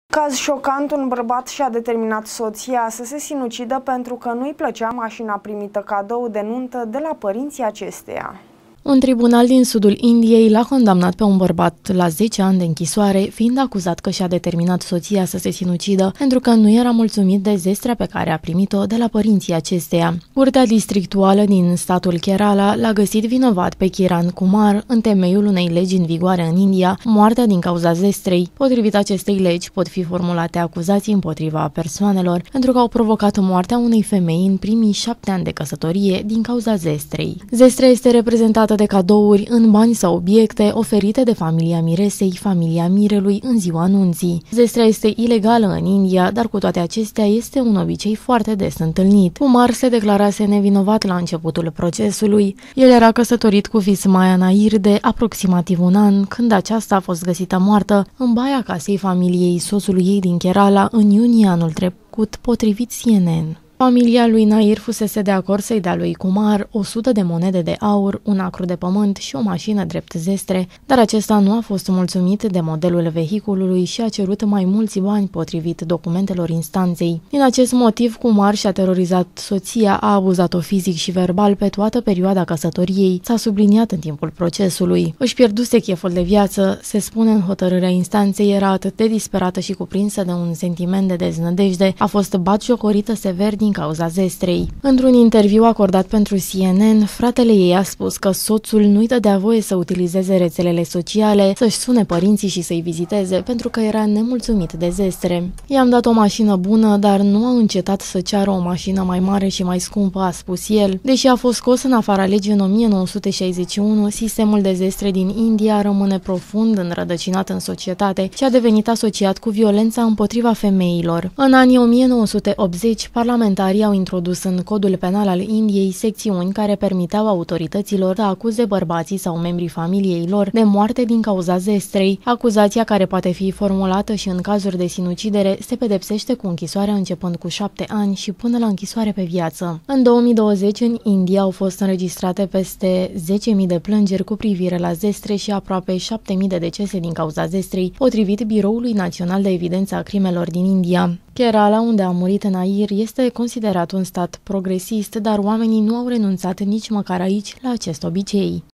Caz șocant, un bărbat și-a determinat soția să se sinucidă pentru că nu-i plăcea mașina primită cadou de nuntă de la părinții acesteia. Un tribunal din sudul Indiei l-a condamnat pe un bărbat la 10 ani de închisoare, fiind acuzat că și-a determinat soția să se sinucidă pentru că nu era mulțumit de zestrea pe care a primit-o de la părinții acesteia. Curtea districtuală din statul Kerala l-a găsit vinovat pe Kiran Kumar în temeiul unei legi în vigoare în India, moartea din cauza zestrei. Potrivit acestei legi pot fi formulate acuzații împotriva persoanelor pentru că au provocat moartea unei femei în primii 7 ani de căsătorie din cauza zestrei. Zestrea este reprezentată de cadouri în bani sau obiecte oferite de familia miresei, familia mirelui în ziua nunții. Zestrea este ilegală în India, dar cu toate acestea este un obicei foarte des întâlnit. Kumar se declarase nevinovat la începutul procesului. El era căsătorit cu Vismaya Nair de aproximativ un an, când aceasta a fost găsită moartă în baia casei familiei soțului ei din Kerala în iunie anul trecut, potrivit CNN. Familia lui Nair fusese de acord să-i dea lui Kumar 100 de monede de aur, un acru de pământ și o mașină drept zestre, dar acesta nu a fost mulțumit de modelul vehiculului și a cerut mai mulți bani potrivit documentelor instanței. Din acest motiv, Kumar și-a terorizat soția, a abuzat-o fizic și verbal pe toată perioada căsătoriei, s-a subliniat în timpul procesului. Își pierduse cheful de viață, se spune în hotărârea instanței, era atât de disperată și cuprinsă de un sentiment de deznădejde, a fost batjocorită sever din cauza zestrei. Într-un interviu acordat pentru CNN, fratele ei a spus că soțul nu-i dădea voie să utilizeze rețelele sociale, să-și sune părinții și să-i viziteze, pentru că era nemulțumit de zestre. I-am dat o mașină bună, dar nu a încetat să ceară o mașină mai mare și mai scumpă, a spus el. Deși a fost scos în afara legii în 1961, sistemul de zestre din India rămâne profund înrădăcinat în societate și a devenit asociat cu violența împotriva femeilor. În anii 1980, parlamentarii au introdus în codul penal al Indiei secțiuni care permiteau autorităților să acuze bărbații sau membrii familiei lor de moarte din cauza zestrei. Acuzația, care poate fi formulată și în cazuri de sinucidere, se pedepsește cu închisoarea începând cu 7 ani și până la închisoare pe viață. În 2020, în India au fost înregistrate peste 10.000 de plângeri cu privire la zestre și aproape 7.000 de decese din cauza zestrei, potrivit Biroului Național de Evidență a Crimelor din India. Kerala, unde a murit Nair, este considerat un stat progresist, dar oamenii nu au renunțat nici măcar aici la acest obicei.